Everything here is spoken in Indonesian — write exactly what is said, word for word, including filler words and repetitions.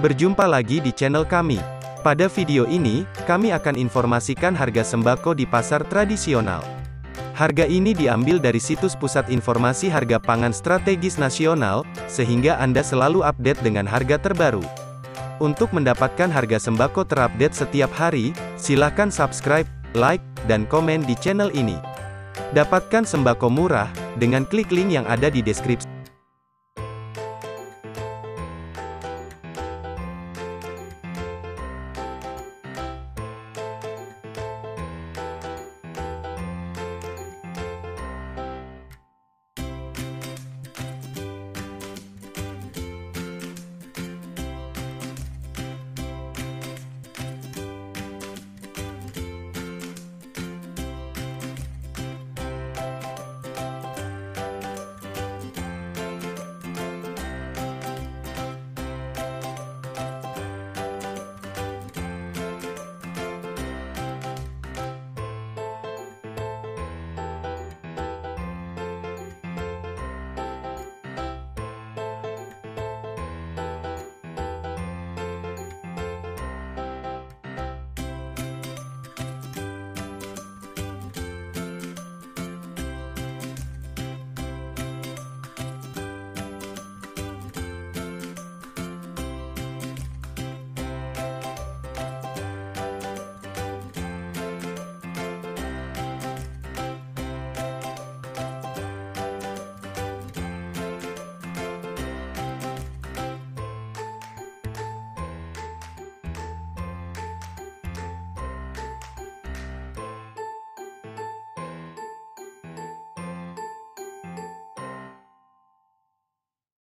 Berjumpa lagi di channel kami. Pada video ini, kami akan informasikan harga sembako di pasar tradisional. Harga ini diambil dari situs Pusat Informasi Harga Pangan Strategis Nasional, sehingga Anda selalu update dengan harga terbaru. Untuk mendapatkan harga sembako terupdate setiap hari, silakan subscribe, like, dan komen di channel ini. Dapatkan sembako murah, dengan klik link yang ada di deskripsi.